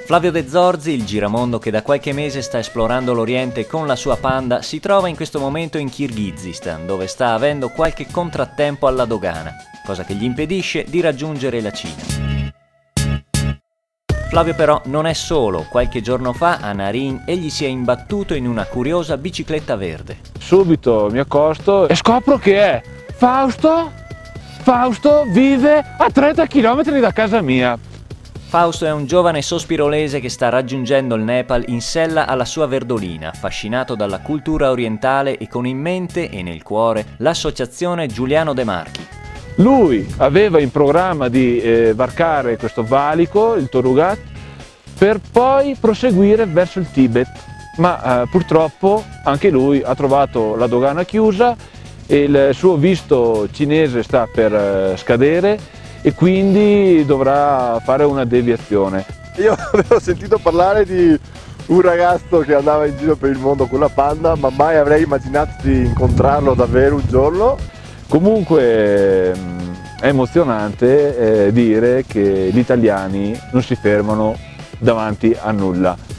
Flavio De Zorzi, il giramondo che da qualche mese sta esplorando l'Oriente con la sua Panda, si trova in questo momento in Kirghizistan, dove sta avendo qualche contrattempo alla dogana, cosa che gli impedisce di raggiungere la Cina. Flavio però non è solo. Qualche giorno fa a Narin egli si è imbattuto in una curiosa bicicletta verde. Subito mi accosto e scopro che è Fausto. Fausto vive a 30 km da casa mia. Fausto è un giovane sospirolese che sta raggiungendo il Nepal in sella alla sua verdolina, affascinato dalla cultura orientale e con in mente e nel cuore l'associazione Giuliano De Marchi. Lui aveva in programma di varcare questo valico, il Torugat, per poi proseguire verso il Tibet, ma purtroppo anche lui ha trovato la dogana chiusa e il suo visto cinese sta per scadere e quindi dovrà fare una deviazione. Io avevo sentito parlare di un ragazzo che andava in giro per il mondo con la Panda, ma mai avrei immaginato di incontrarlo davvero un giorno. Comunque è emozionante dire che gli italiani non si fermano davanti a nulla.